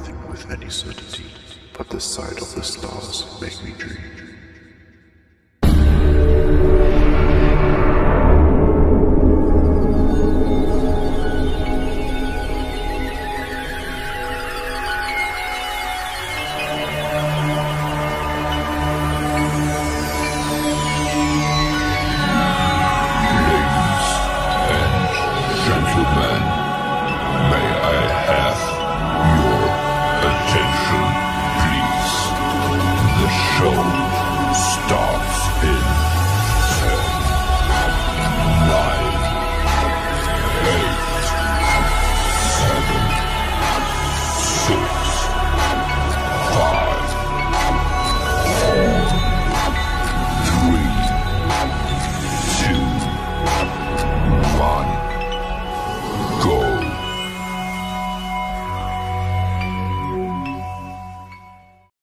nothing with any certainty, but the sight of the stars make me dream.